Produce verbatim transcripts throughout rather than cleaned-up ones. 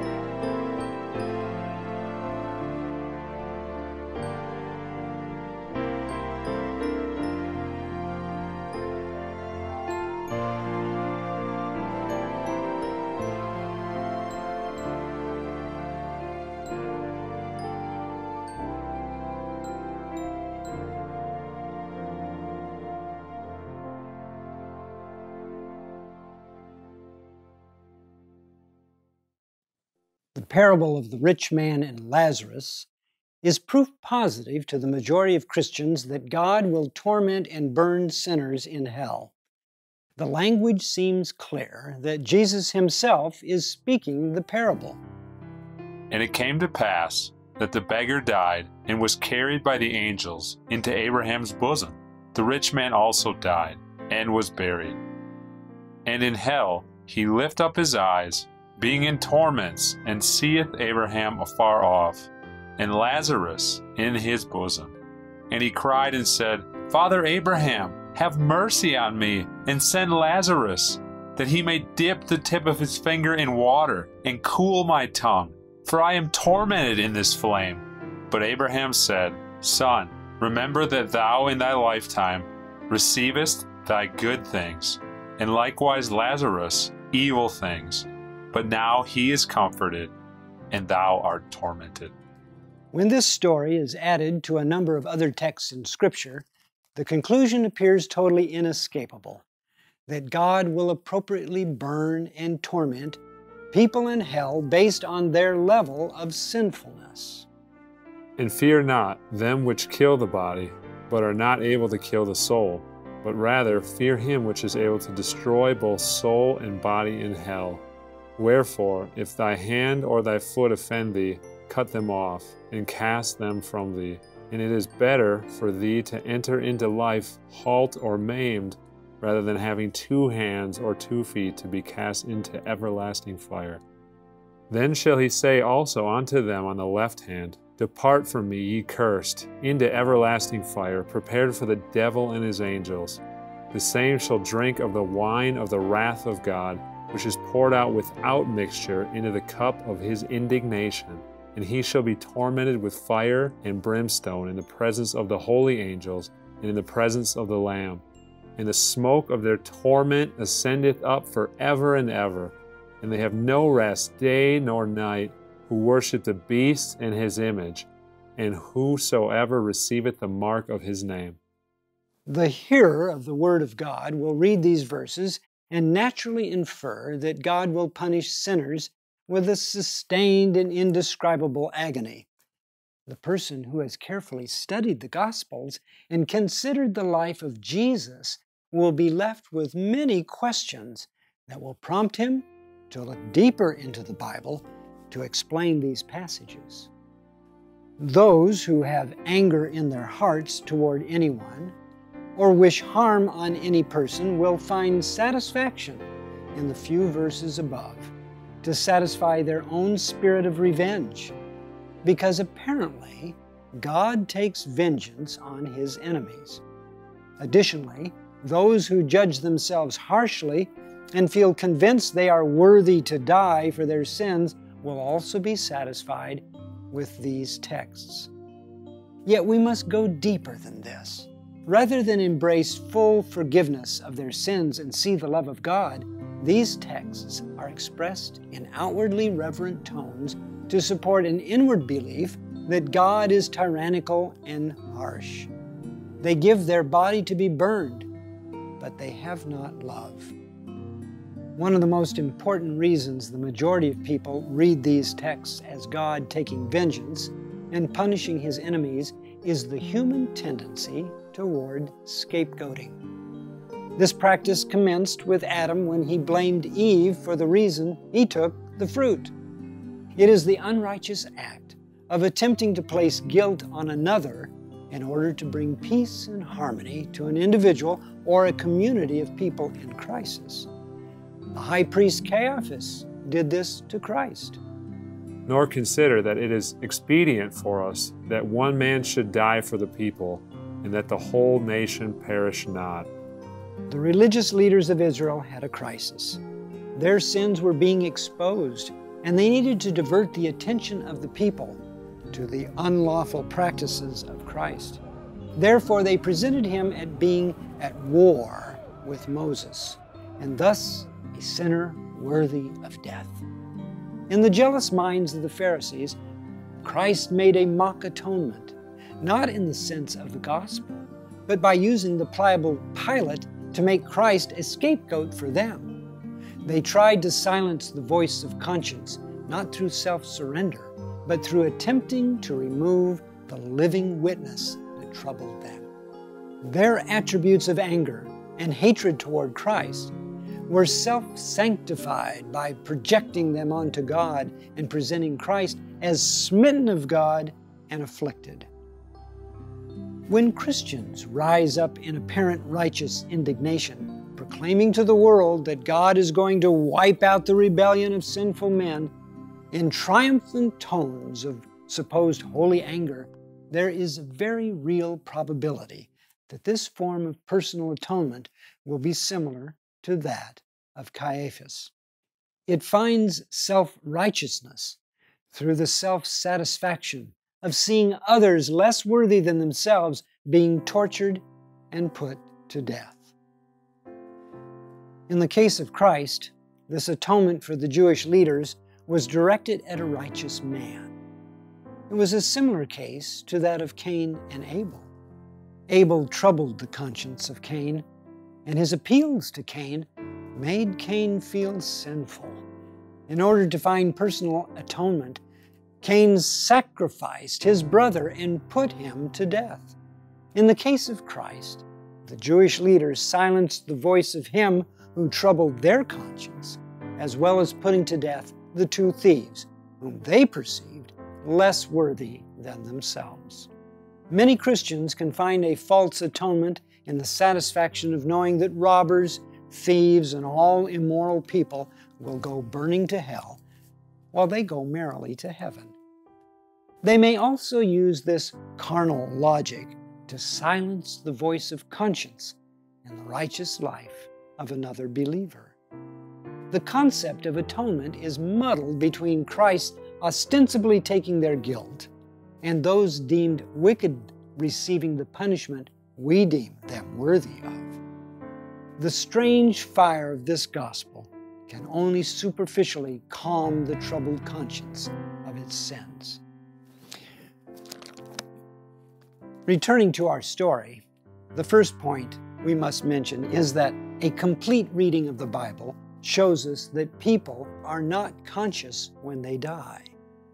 The parable of the rich man and Lazarus is proof positive to the majority of Christians that God will torment and burn sinners in hell. The language seems clear that Jesus himself is speaking the parable. And it came to pass that the beggar died and was carried by the angels into Abraham's bosom. The rich man also died and was buried. And in hell he lift up his eyes, being in torments, and seeth Abraham afar off, and Lazarus in his bosom. And he cried and said, Father Abraham, have mercy on me, and send Lazarus, that he may dip the tip of his finger in water, and cool my tongue, for I am tormented in this flame. But Abraham said, Son, remember that thou in thy lifetime receivest thy good things, and likewise Lazarus evil things. But now he is comforted, and thou art tormented. When this story is added to a number of other texts in Scripture, the conclusion appears totally inescapable, that God will appropriately burn and torment people in hell based on their level of sinfulness. And fear not them which kill the body, but are not able to kill the soul, but rather fear him which is able to destroy both soul and body in hell. Wherefore, if thy hand or thy foot offend thee, cut them off, and cast them from thee. And it is better for thee to enter into life halt or maimed, rather than having two hands or two feet to be cast into everlasting fire. Then shall he say also unto them on the left hand, Depart from me, ye cursed, into everlasting fire, prepared for the devil and his angels. The same shall drink of the wine of the wrath of God, which is poured out without mixture into the cup of his indignation. And he shall be tormented with fire and brimstone in the presence of the holy angels and in the presence of the Lamb. And the smoke of their torment ascendeth up for ever and ever. And they have no rest day nor night, who worship the beast and his image, and whosoever receiveth the mark of his name. The hearer of the Word of God will read these verses and naturally infer that God will punish sinners with a sustained and indescribable agony. The person who has carefully studied the Gospels and considered the life of Jesus will be left with many questions that will prompt him to look deeper into the Bible to explain these passages. Those who have anger in their hearts toward anyone or wish harm on any person will find satisfaction in the few verses above to satisfy their own spirit of revenge, because apparently God takes vengeance on his enemies. Additionally, those who judge themselves harshly and feel convinced they are worthy to die for their sins will also be satisfied with these texts. Yet we must go deeper than this. Rather than embrace full forgiveness of their sins and see the love of God, these texts are expressed in outwardly reverent tones to support an inward belief that God is tyrannical and harsh. They give their body to be burned, but they have not love. One of the most important reasons the majority of people read these texts as God taking vengeance and punishing his enemies is the human tendency toward scapegoating. This practice commenced with Adam when he blamed Eve for the reason he took the fruit. It is the unrighteous act of attempting to place guilt on another in order to bring peace and harmony to an individual or a community of people in crisis. The high priest Caiaphas did this to Christ. Nor consider that it is expedient for us that one man should die for the people, and that the whole nation perish not. The religious leaders of Israel had a crisis. Their sins were being exposed, and they needed to divert the attention of the people to the unlawful practices of Christ. Therefore, they presented him as being at war with Moses, and thus a sinner worthy of death. In the jealous minds of the Pharisees, Christ made a mock atonement, not in the sense of the gospel, but by using the pliable Pilate to make Christ a scapegoat for them. They tried to silence the voice of conscience, not through self-surrender, but through attempting to remove the living witness that troubled them. Their attributes of anger and hatred toward Christ were self-sanctified by projecting them onto God and presenting Christ as smitten of God and afflicted. When Christians rise up in apparent righteous indignation, proclaiming to the world that God is going to wipe out the rebellion of sinful men, in triumphant tones of supposed holy anger, there is a very real probability that this form of personal atonement will be similar to that of Caiaphas. It finds self-righteousness through the self-satisfaction of seeing others less worthy than themselves being tortured and put to death. In the case of Christ, this atonement for the Jewish leaders was directed at a righteous man. It was a similar case to that of Cain and Abel. Abel troubled the conscience of Cain, and his appeals to Cain made Cain feel sinful. In order to find personal atonement, Cain sacrificed his brother and put him to death. In the case of Christ, the Jewish leaders silenced the voice of him who troubled their conscience, as well as putting to death the two thieves, whom they perceived less worthy than themselves. Many Christians can find a false atonement in the satisfaction of knowing that robbers, thieves, and all immoral people will go burning to hell, while they go merrily to heaven. They may also use this carnal logic to silence the voice of conscience in the righteous life of another believer. The concept of atonement is muddled between Christ ostensibly taking their guilt and those deemed wicked receiving the punishment we deem them worthy of. The strange fire of this gospel can only superficially calm the troubled conscience of its sins. Returning to our story, the first point we must mention is that a complete reading of the Bible shows us that people are not conscious when they die.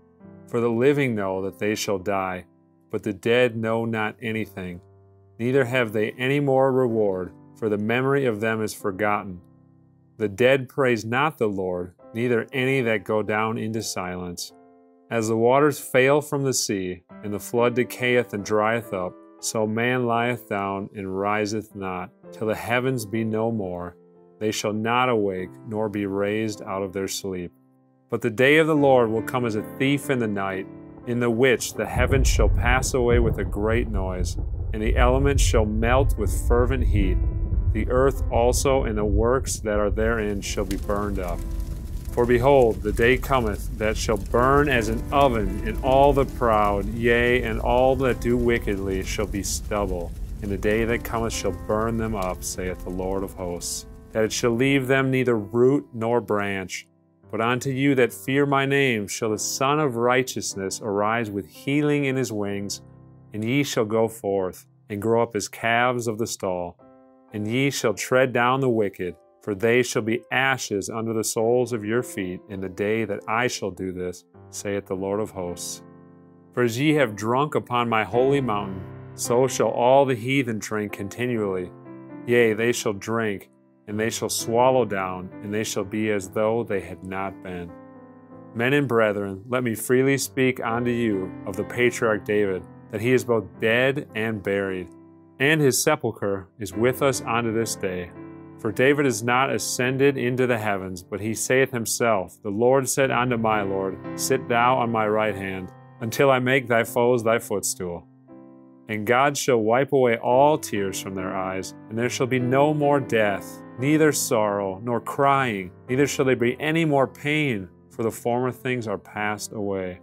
For the living know that they shall die, but the dead know not anything, neither have they any more reward, for the memory of them is forgotten. The dead praise not the Lord, neither any that go down into silence. As the waters fail from the sea, and the flood decayeth and drieth up, so man lieth down and riseth not, till the heavens be no more. They shall not awake, nor be raised out of their sleep. But the day of the Lord will come as a thief in the night, in the which the heavens shall pass away with a great noise, and the elements shall melt with fervent heat. The earth also and the works that are therein shall be burned up. For behold, the day cometh that shall burn as an oven, and all the proud, yea, and all that do wickedly shall be stubble. And the day that cometh shall burn them up, saith the Lord of hosts, that it shall leave them neither root nor branch. But unto you that fear my name shall the Son of Righteousness arise with healing in his wings, and ye shall go forth, and grow up as calves of the stall. And ye shall tread down the wicked, for they shall be ashes under the soles of your feet in the day that I shall do this, saith the Lord of hosts. For as ye have drunk upon my holy mountain, so shall all the heathen drink continually. Yea, they shall drink, and they shall swallow down, and they shall be as though they had not been. Men and brethren, let me freely speak unto you of the patriarch David, that he is both dead and buried, and his sepulchre is with us unto this day. For David is not ascended into the heavens, but he saith himself, The Lord said unto my Lord, Sit thou on my right hand, until I make thy foes thy footstool. And God shall wipe away all tears from their eyes, and there shall be no more death, neither sorrow, nor crying, neither shall there be any more pain, for the former things are passed away.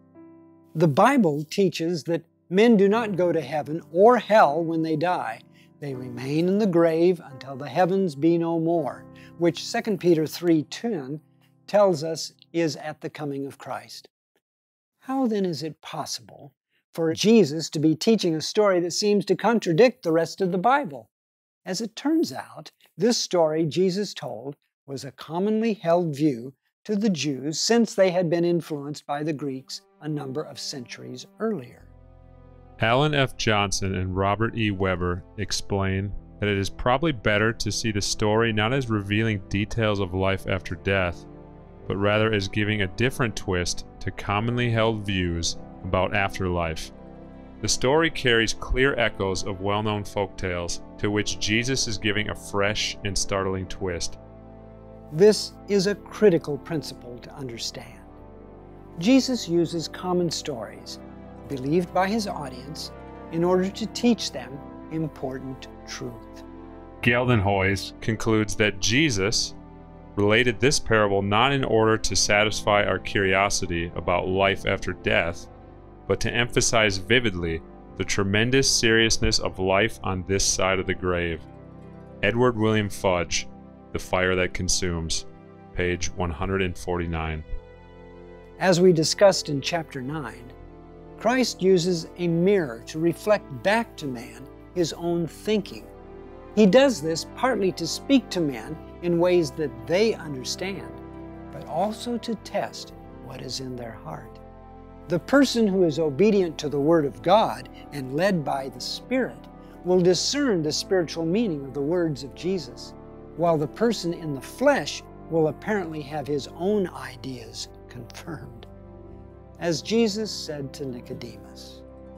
The Bible teaches that men do not go to heaven or hell when they die. They remain in the grave until the heavens be no more, which Second Peter three ten tells us is at the coming of Christ. How then is it possible for Jesus to be teaching a story that seems to contradict the rest of the Bible? As it turns out, this story Jesus told was a commonly held view to the Jews since they had been influenced by the Greeks a number of centuries earlier. Alan F. Johnson and Robert E. Weber explain that it is probably better to see the story not as revealing details of life after death, but rather as giving a different twist to commonly held views about afterlife. The story carries clear echoes of well-known folk tales, to which Jesus is giving a fresh and startling twist. This is a critical principle to understand. Jesus uses common stories, believed by his audience, in order to teach them important truth. Geldenhuys concludes that Jesus related this parable not in order to satisfy our curiosity about life after death, but to emphasize vividly the tremendous seriousness of life on this side of the grave. Edward William Fudge, The Fire That Consumes, page one hundred forty-nine. As we discussed in chapter nine, Christ uses a mirror to reflect back to man his own thinking. He does this partly to speak to men in ways that they understand, but also to test what is in their heart. The person who is obedient to the Word of God and led by the Spirit will discern the spiritual meaning of the words of Jesus, while the person in the flesh will apparently have his own ideas confirmed. As Jesus said to Nicodemus,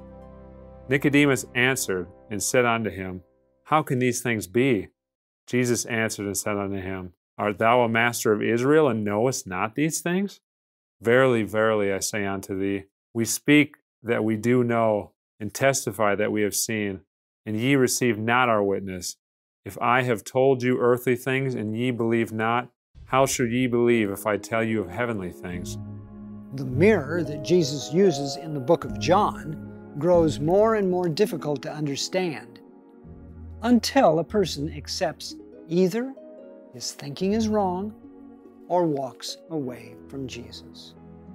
Nicodemus answered and said unto him, How can these things be? Jesus answered and said unto him, Art thou a master of Israel, and knowest not these things? Verily, verily, I say unto thee, we speak that we do know, and testify that we have seen, and ye receive not our witness. If I have told you earthly things, and ye believe not, how should ye believe if I tell you of heavenly things? the mirror that Jesus uses in the book of John grows more and more difficult to understand until a person accepts either his thinking is wrong or walks away from Jesus.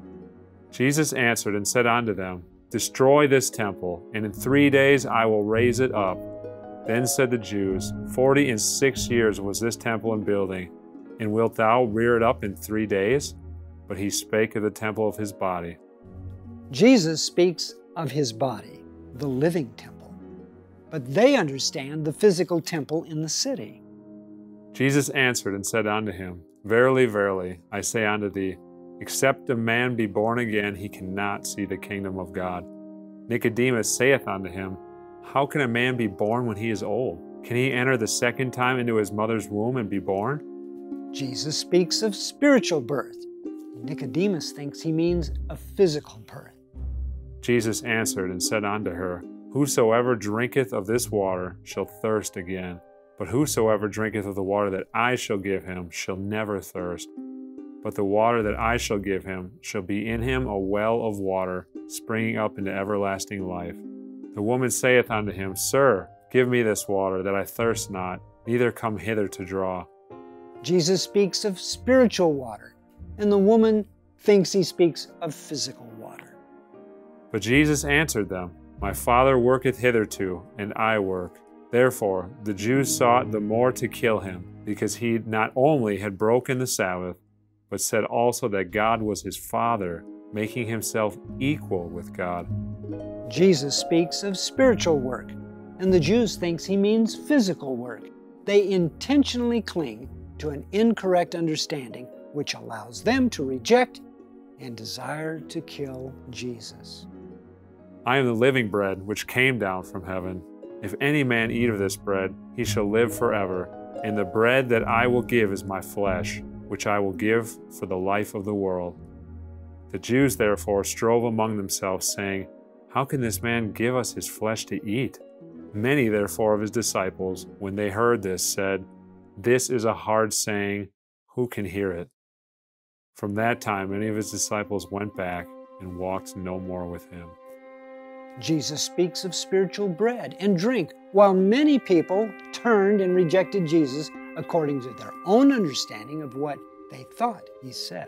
Jesus answered and said unto them, Destroy this temple, and in three days I will raise it up. Then said the Jews, Forty and six years was this temple in building, and wilt thou rear it up in three days? But he spake of the temple of his body. Jesus speaks of his body, the living temple, but they understand the physical temple in the city. Jesus answered and said unto him, Verily, verily, I say unto thee, except a man be born again, he cannot see the kingdom of God. Nicodemus saith unto him, How can a man be born when he is old? Can he enter the second time into his mother's womb and be born? Jesus speaks of spiritual birth. Nicodemus thinks he means a physical birth. Jesus answered and said unto her, Whosoever drinketh of this water shall thirst again, but whosoever drinketh of the water that I shall give him shall never thirst. But the water that I shall give him shall be in him a well of water, springing up into everlasting life. The woman saith unto him, Sir, give me this water, that I thirst not, neither come hither to draw. Jesus speaks of spiritual water, and the woman thinks he speaks of physical water. But Jesus answered them, My Father worketh hitherto, and I work. Therefore the Jews sought the more to kill him, because he not only had broken the Sabbath, but said also that God was his Father, making himself equal with God. Jesus speaks of spiritual work, and the Jews thinks he means physical work. They intentionally cling to an incorrect understanding, which allows them to reject and desire to kill Jesus. I am the living bread which came down from heaven. If any man eat of this bread, he shall live forever. And the bread that I will give is my flesh, which I will give for the life of the world. The Jews therefore strove among themselves, saying, How can this man give us his flesh to eat? Many therefore of his disciples, when they heard this, said, This is a hard saying, who can hear it? From that time, many of his disciples went back and walked no more with him. Jesus speaks of spiritual bread and drink, while many people turned and rejected Jesus according to their own understanding of what they thought he said.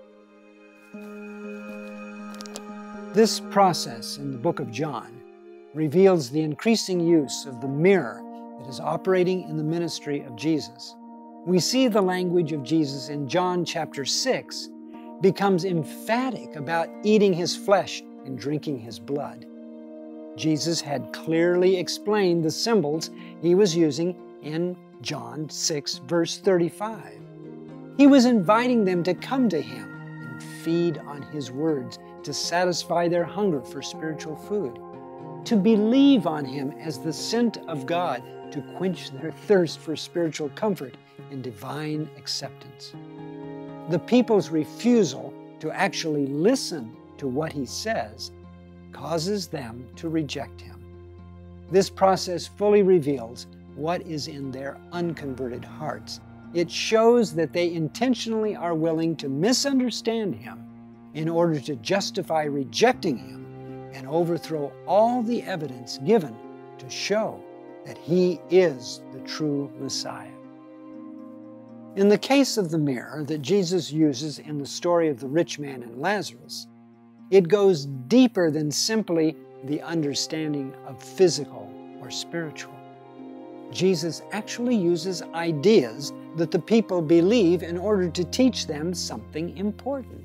This process in the book of John reveals the increasing use of the mirror that is operating in the ministry of Jesus. We see the language of Jesus in John chapter six becomes emphatic about eating his flesh and drinking his blood. Jesus had clearly explained the symbols he was using in John six, verse thirty-five. He was inviting them to come to him and feed on his words to satisfy their hunger for spiritual food, to believe on him as the sent of God to quench their thirst for spiritual comfort and divine acceptance. The people's refusal to actually listen to what he says causes them to reject him. This process fully reveals what is in their unconverted hearts. It shows that they intentionally are willing to misunderstand him in order to justify rejecting him and overthrow all the evidence given to show that he is the true Messiah. In the case of the mirror that Jesus uses in the story of the rich man and Lazarus, it goes deeper than simply the understanding of physical or spiritual. Jesus actually uses ideas that the people believe in order to teach them something important.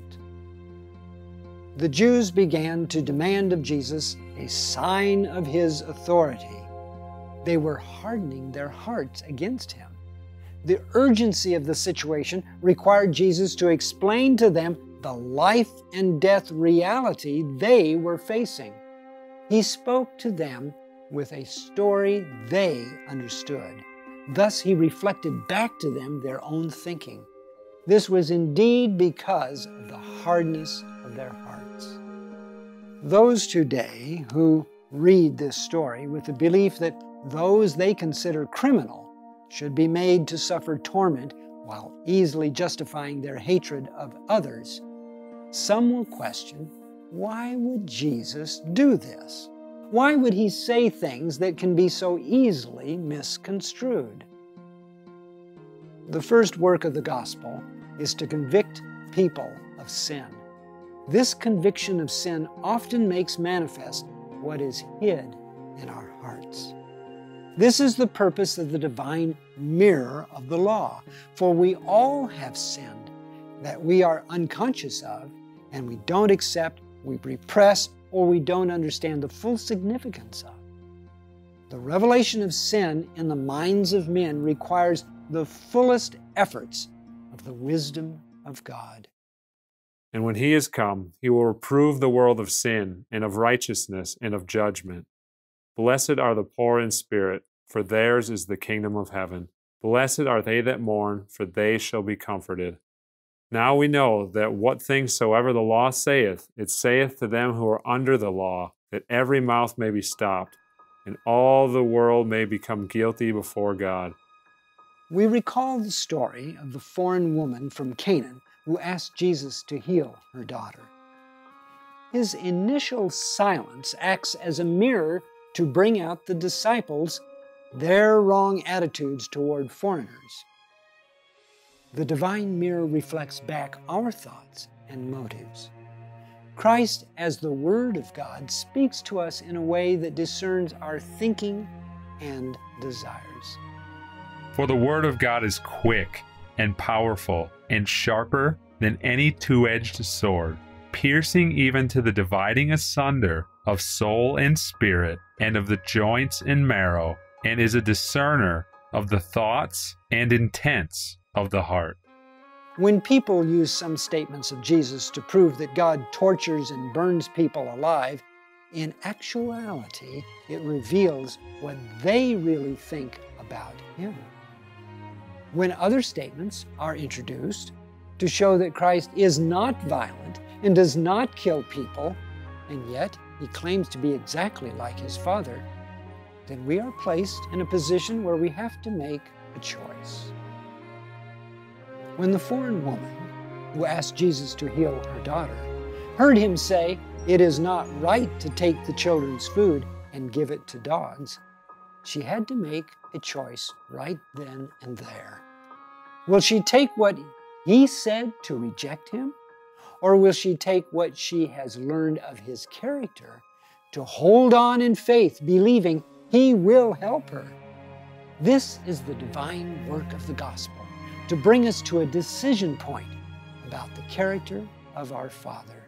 The Jews began to demand of Jesus a sign of his authority. They were hardening their hearts against him. The urgency of the situation required Jesus to explain to them the life and death reality they were facing. He spoke to them with a story they understood. Thus he reflected back to them their own thinking. This was indeed because of the hardness of their hearts. Those today who read this story with the belief that those they consider criminal should be made to suffer torment while easily justifying their hatred of others, some will question, why would Jesus do this? Why would he say things that can be so easily misconstrued? The first work of the gospel is to convict people of sin. This conviction of sin often makes manifest what is hid in our hearts. This is the purpose of the divine mirror of the law, for we all have sinned that we are unconscious of, and we don't accept, we repress, or we don't understand the full significance of. The revelation of sin in the minds of men requires the fullest efforts of the wisdom of God. And when he is come, he will reprove the world of sin, and of righteousness, and of judgment. Blessed are the poor in spirit, for theirs is the kingdom of heaven. Blessed are they that mourn, for they shall be comforted. Now we know that what things soever the law saith, it saith to them who are under the law, that every mouth may be stopped, and all the world may become guilty before God. We recall the story of the foreign woman from Canaan who asked Jesus to heal her daughter. His initial silence acts as a mirror to bring out the disciples their wrong attitudes toward foreigners. The divine mirror reflects back our thoughts and motives. Christ, as the Word of God, speaks to us in a way that discerns our thinking and desires. For the word of God is quick and powerful and sharper than any two-edged sword, piercing even to the dividing asunder of soul and spirit, and of the joints and marrow, and is a discerner of the thoughts and intents of the heart. When people use some statements of Jesus to prove that God tortures and burns people alive, in actuality, it reveals what they really think about him. When other statements are introduced to show that Christ is not violent and does not kill people, and yet he claims to be exactly like his Father, then we are placed in a position where we have to make a choice. When the foreign woman who asked Jesus to heal her daughter, heard him say, "It is not right to take the children's food and give it to dogs," she had to make a choice right then and there. Will she take what he said to reject him? Or will she take what she has learned of his character to hold on in faith, believing he will help her? This is the divine work of the gospel, to bring us to a decision point about the character of our Father.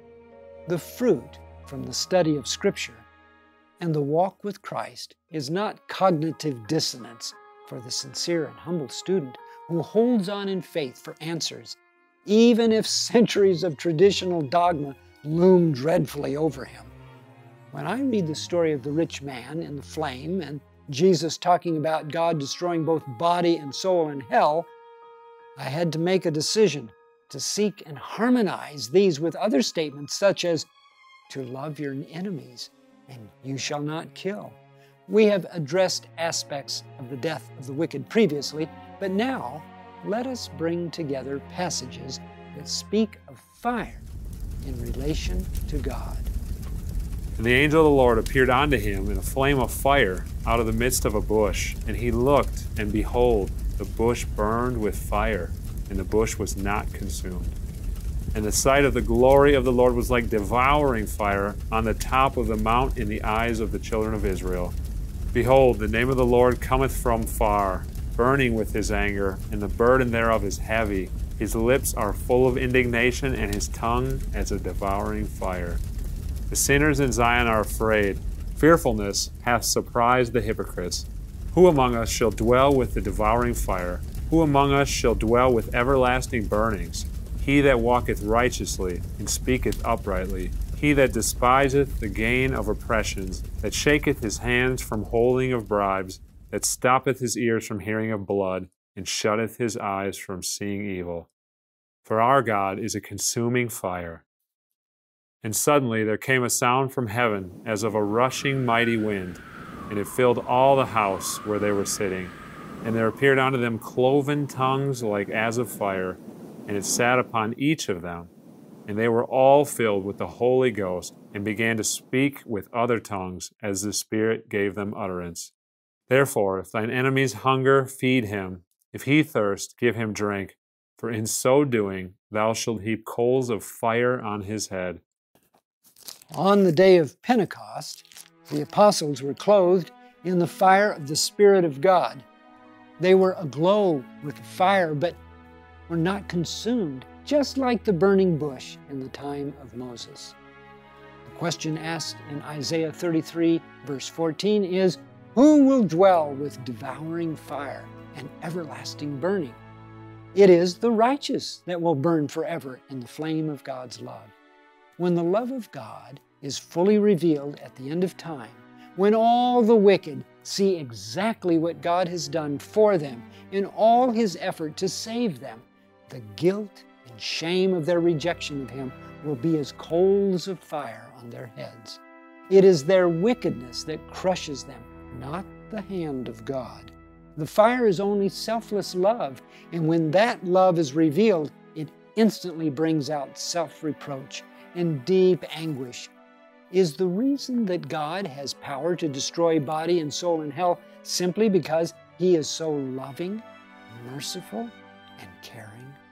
The fruit from the study of Scripture and the walk with Christ is not cognitive dissonance for the sincere and humble student who holds on in faith for answers, even if centuries of traditional dogma loom dreadfully over him. When I read the story of the rich man in the flame and Jesus talking about God destroying both body and soul in hell, I had to make a decision to seek and harmonize these with other statements such as, to love your enemies and you shall not kill. We have addressed aspects of the death of the wicked previously, but now let us bring together passages that speak of fire in relation to God. And the angel of the Lord appeared unto him in a flame of fire out of the midst of a bush. And he looked, and behold, the bush burned with fire, and the bush was not consumed. And the sight of the glory of the Lord was like devouring fire on the top of the mount in the eyes of the children of Israel. Behold, the name of the Lord cometh from far, burning with his anger, and the burden thereof is heavy. His lips are full of indignation, and his tongue as a devouring fire. The sinners in Zion are afraid. Fearfulness hath surprised the hypocrites. Who among us shall dwell with the devouring fire? Who among us shall dwell with everlasting burnings? He that walketh righteously and speaketh uprightly, he that despiseth the gain of oppressions, that shaketh his hands from holding of bribes, that stoppeth his ears from hearing of blood, and shutteth his eyes from seeing evil. For our God is a consuming fire. And suddenly there came a sound from heaven as of a rushing mighty wind, and it filled all the house where they were sitting. And there appeared unto them cloven tongues like as of fire, and it sat upon each of them. And they were all filled with the Holy Ghost, and began to speak with other tongues as the Spirit gave them utterance. Therefore, if thine enemies hunger, feed him. If he thirst, give him drink. For in so doing, thou shalt heap coals of fire on his head. On the day of Pentecost, the apostles were clothed in the fire of the Spirit of God. They were aglow with fire, but were not consumed, just like the burning bush in the time of Moses. The question asked in Isaiah thirty-three, verse fourteen is, who will dwell with devouring fire and everlasting burning? It is the righteous that will burn forever in the flame of God's love. When the love of God is fully revealed at the end of time, when all the wicked see exactly what God has done for them in all his effort to save them, the guilt and shame of their rejection of him will be as coals of fire on their heads. It is their wickedness that crushes them, not the hand of God. The fire is only selfless love, and when that love is revealed, it instantly brings out self-reproach and deep anguish. Is the reason that God has power to destroy body and soul in hell simply because he is so loving, merciful, and caring?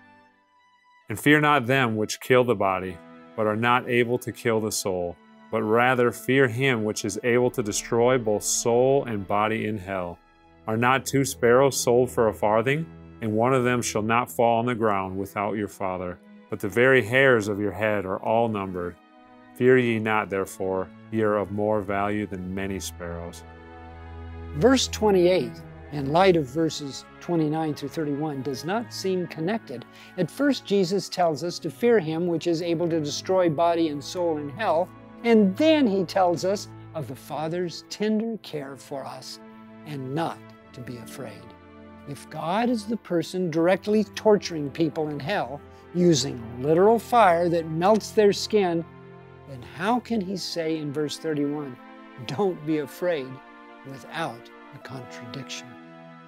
And fear not them which kill the body, but are not able to kill the soul, but rather fear him which is able to destroy both soul and body in hell. Are not two sparrows sold for a farthing? And one of them shall not fall on the ground without your Father. But the very hairs of your head are all numbered. Fear ye not, therefore, ye are of more value than many sparrows. Verse twenty-eight, in light of verses twenty-nine through thirty-one, does not seem connected. At first, Jesus tells us to fear him which is able to destroy body and soul in hell, and then he tells us of the Father's tender care for us and not to be afraid. If God is the person directly torturing people in hell, using literal fire that melts their skin, then how can he say in verse thirty-one, don't be afraid, without a contradiction?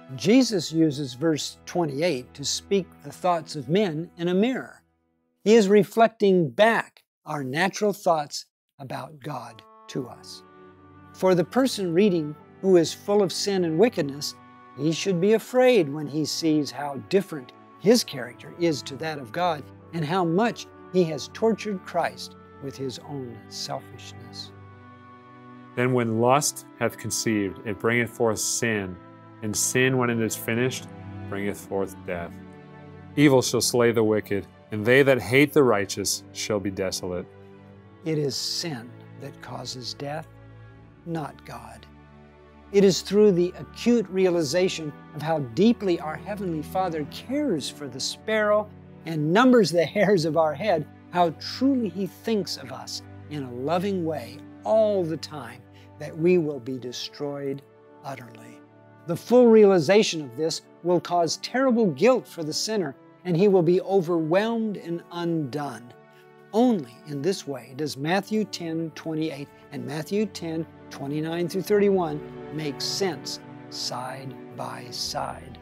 Jesus uses verse twenty-eight to speak the thoughts of men in a mirror. He is reflecting back our natural thoughts about God to us. For the person reading who is full of sin and wickedness, he should be afraid when he sees how different his character is to that of God and how much he has tortured Christ with his own selfishness. Then when lust hath conceived, it bringeth forth sin, and sin, when it is finished, bringeth forth death. Evil shall slay the wicked, and they that hate the righteous shall be desolate. It is sin that causes death, not God. It is through the acute realization of how deeply our Heavenly Father cares for the sparrow and numbers the hairs of our head, how truly He thinks of us in a loving way all the time, that we will be destroyed utterly. The full realization of this will cause terrible guilt for the sinner, and he will be overwhelmed and undone. Only in this way does Matthew ten twenty-eight and Matthew ten twenty-nine through thirty-one make sense side by side.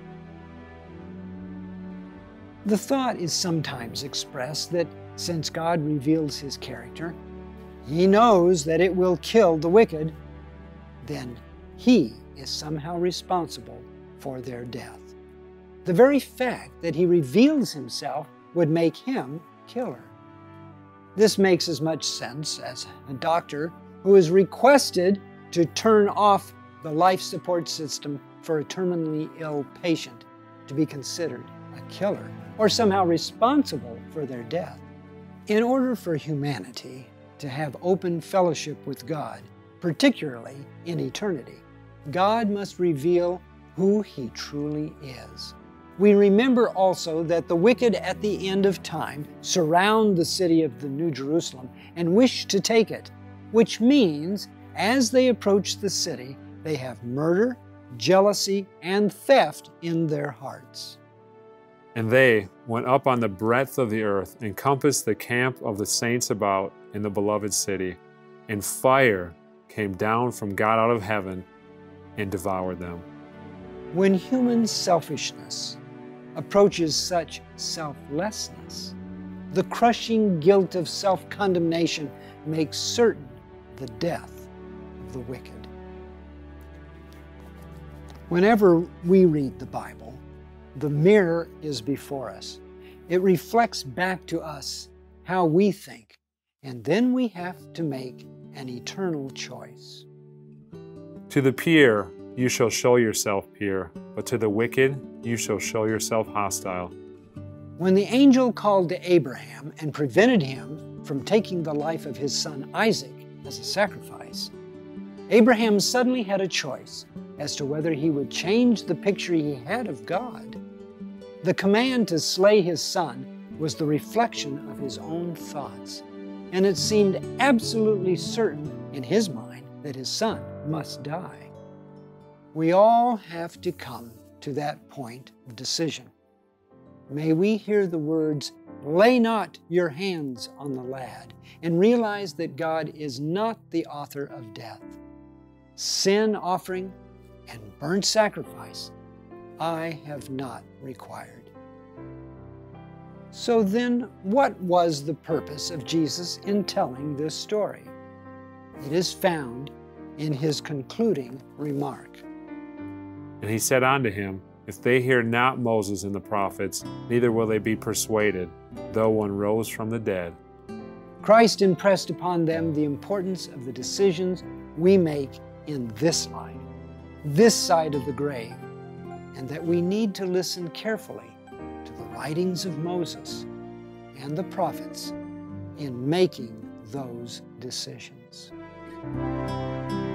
The thought is sometimes expressed that since God reveals His character, He knows that it will kill the wicked, then He is somehow responsible for their death. The very fact that He reveals Himself would make Him killer. This makes as much sense as a doctor who is requested to turn off the life support system for a terminally ill patient to be considered a killer or somehow responsible for their death. In order for humanity to have open fellowship with God, particularly in eternity, God must reveal who He truly is. We remember also that the wicked at the end of time surround the city of the New Jerusalem and wish to take it, which means as they approach the city, they have murder, jealousy, and theft in their hearts. And they went up on the breadth of the earth, and compassed the camp of the saints about in the beloved city. And fire came down from God out of heaven and devoured them. When human selfishness approaches such selflessness, the crushing guilt of self-condemnation makes certain the death of the wicked. Whenever we read the Bible, the mirror is before us. It reflects back to us how we think, and then we have to make an eternal choice. To the pure you shall show yourself pure, but to the wicked you shall show yourself hostile. When the angel called to Abraham and prevented him from taking the life of his son Isaac as a sacrifice, Abraham suddenly had a choice as to whether he would change the picture he had of God. The command to slay his son was the reflection of his own thoughts, and it seemed absolutely certain in his mind that his son must die. We all have to come to that point of decision. May we hear the words, "Lay not your hands on the lad," and realize that God is not the author of death. Sin offering and burnt sacrifice I have not required. So then, what was the purpose of Jesus in telling this story? It is found in His concluding remark. And He said unto him, If they hear not Moses and the prophets, neither will they be persuaded, though one rose from the dead. Christ impressed upon them the importance of the decisions we make in this life, this side of the grave, and that we need to listen carefully to the writings of Moses and the prophets in making those decisions.